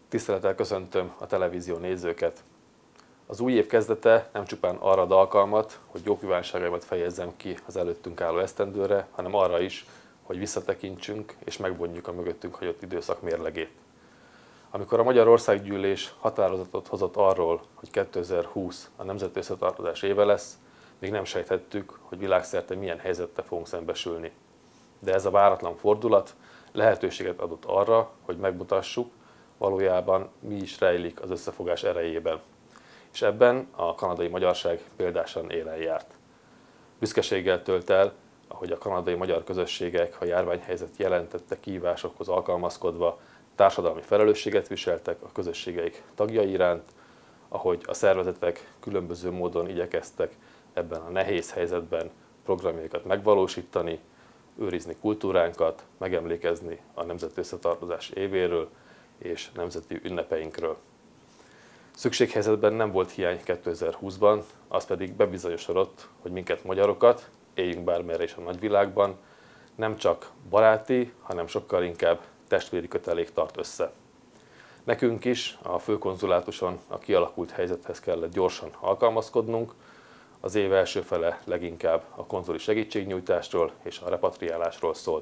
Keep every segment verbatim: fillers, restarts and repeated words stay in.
Tisztelettel köszöntöm a televízió nézőket. Az új év kezdete nem csupán arra ad alkalmat, hogy jó kívánságaimat fejezzem ki az előttünk álló esztendőre, hanem arra is, hogy visszatekintsünk és megvonjuk a mögöttünk hagyott időszak mérlegét. Amikor a Magyar Országgyűlés határozatot hozott arról, hogy kétezer-húsz a nemzeti összetartozás éve lesz, még nem sejthettük, hogy világszerte milyen helyzettel fogunk szembesülni. De ez a váratlan fordulat lehetőséget adott arra, hogy megmutassuk, valójában mi is rejlik az összefogás erejében. És ebben a kanadai magyarság példásan élen járt. Büszkeséggel tölt el, ahogy a kanadai magyar közösségek a járványhelyzet jelentette kihívásokhoz alkalmazkodva társadalmi felelősséget viseltek a közösségeik tagjai iránt, ahogy a szervezetek különböző módon igyekeztek ebben a nehéz helyzetben programjaikat megvalósítani, őrizni kultúránkat, megemlékezni a nemzeti összetartozás évéről és nemzeti ünnepeinkről. Szükséghelyzetben nem volt hiány kétezer-húszban, az pedig bebizonyosodott, hogy minket magyarokat, éljünk bármerre is a nagyvilágban, nem csak baráti, hanem sokkal inkább testvéri kötelék tart össze. Nekünk is a főkonzulátuson a kialakult helyzethez kellett gyorsan alkalmazkodnunk, az év első fele leginkább a konzuli segítségnyújtásról és a repatriálásról szólt.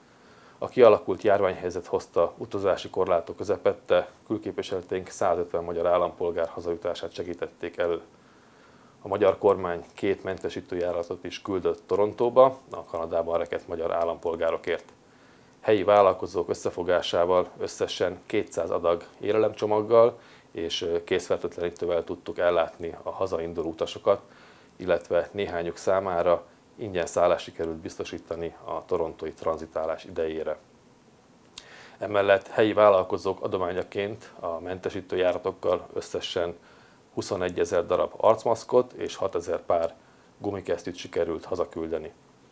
A kialakult járványhelyzet hozta utazási korlátok közepette, külképviseleteink százötven magyar állampolgár hazajutását segítették elő. A magyar kormány két mentesítőjáratot is küldött Torontóba, a Kanadában rekedt magyar állampolgárokért. Helyi vállalkozók összefogásával összesen kétszáz adag élelemcsomaggal és készfertőtlenítővel tudtuk ellátni a hazainduló utasokat, illetve néhányuk számára ingyen szállást sikerült biztosítani a torontói tranzitálás idejére. Emellett helyi vállalkozók adományaként a mentesítő járatokkal összesen huszonegyezer darab arcmaszkot és hatezer pár gumikesztyűt sikerült hazaküldeni.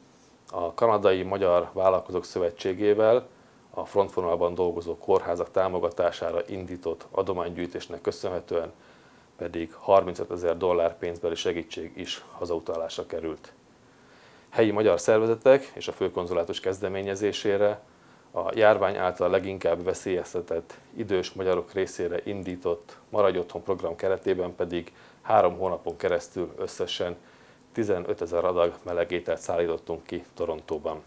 A Kanadai Magyar Vállalkozók Szövetségével a frontvonalban dolgozó kórházak támogatására indított adománygyűjtésnek köszönhetően pedig harmincötezer dollár pénzbeli segítség is hazautalásra került. Helyi magyar szervezetek és a főkonzulátus kezdeményezésére a járvány által leginkább veszélyeztetett idős magyarok részére indított Maradj Otthon program keretében pedig három hónapon keresztül összesen tizenötezer adag meleg ételt szállítottunk ki Torontóban.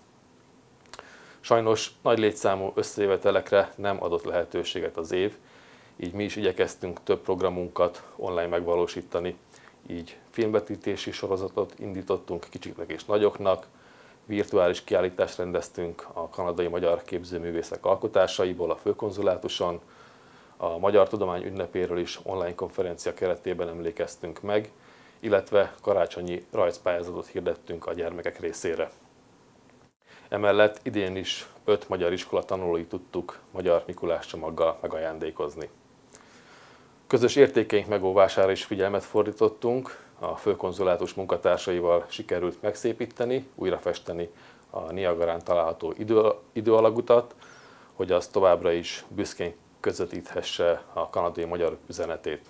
Sajnos nagy létszámú összejövetelekre nem adott lehetőséget az év, így mi is igyekeztünk több programunkat online megvalósítani, így filmvetítési sorozatot indítottunk kicsiknek és nagyoknak, virtuális kiállítást rendeztünk a kanadai magyar képzőművészek alkotásaiból a főkonzulátuson, a Magyar Tudomány ünnepéről is online konferencia keretében emlékeztünk meg, illetve karácsonyi rajzpályázatot hirdettünk a gyermekek részére. Emellett idén is öt magyar iskola tanulói tudtuk magyar Mikulás csomaggal megajándékozni. Közös értékeink megóvására is figyelmet fordítottunk, a főkonzulátus munkatársaival sikerült megszépíteni, újrafesteni a Niagarán található idő, időalagutat, hogy az továbbra is büszkén közvetíthesse a kanadai magyar üzenetét.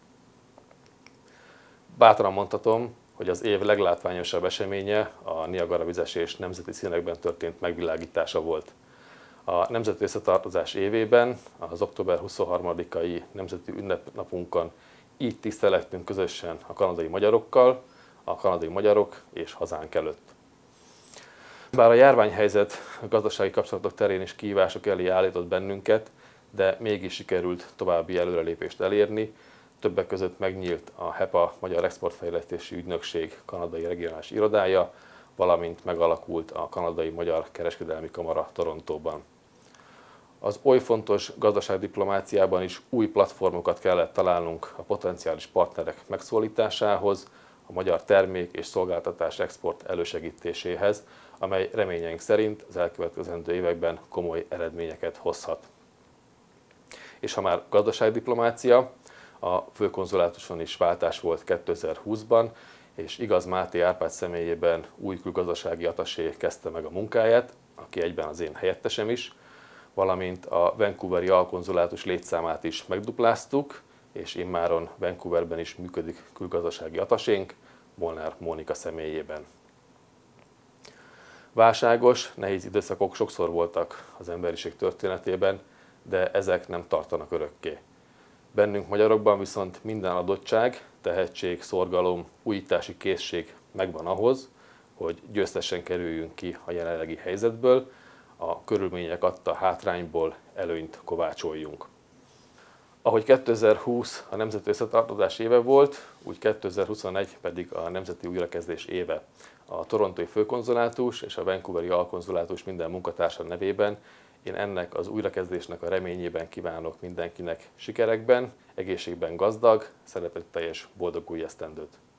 Bátran mondhatom, hogy az év leglátványosabb eseménye a Niagara vizesés nemzeti színekben történt megvilágítása volt. A nemzeti összetartozás évében, az október huszonharmadikai nemzeti ünnepnapunkon így tisztelettünk közösen a kanadai magyarokkal, a kanadai magyarok és hazánk előtt. Bár a járványhelyzet a gazdasági kapcsolatok terén is kihívások elé állított bennünket, de mégis sikerült további előrelépést elérni. Többek között megnyílt a há e pé á Magyar Exportfejlesztési Ügynökség kanadai regionális irodája, valamint megalakult a Kanadai Magyar Kereskedelmi Kamara Torontóban. Az oly fontos gazdaságdiplomáciában is új platformokat kellett találnunk a potenciális partnerek megszólításához, a magyar termék és szolgáltatás export elősegítéséhez, amely reményeink szerint az elkövetkezendő években komoly eredményeket hozhat. És ha már gazdaságdiplomácia, a főkonzulátuson is váltás volt kétezer-húszban, és Igaz Máté Árpád személyében új külgazdasági attasé kezdte meg a munkáját, aki egyben az én helyettesem is, valamint a vancouveri alkonzulátus létszámát is megdupláztuk, és immáron Vancouverben is működik külgazdasági attasénk, Molnár Mónika személyében. Válságos, nehéz időszakok sokszor voltak az emberiség történetében, de ezek nem tartanak örökké. Bennünk magyarokban viszont minden adottság, tehetség, szorgalom, újítási készség megvan ahhoz, hogy győztesen kerüljünk ki a jelenlegi helyzetből, a körülmények adta hátrányból előnyt kovácsoljunk. Ahogy kétezer-húsz a nemzeti összetartozás éve volt, úgy kétezer-huszonegy pedig a nemzeti újrakezdés éve. A torontói főkonzulátus és a vancouveri alkonzulátus minden munkatársa nevében én ennek az újrakezdésnek a reményében kívánok mindenkinek sikerekben, egészségben gazdag, szeretetteljes, boldog új esztendőt!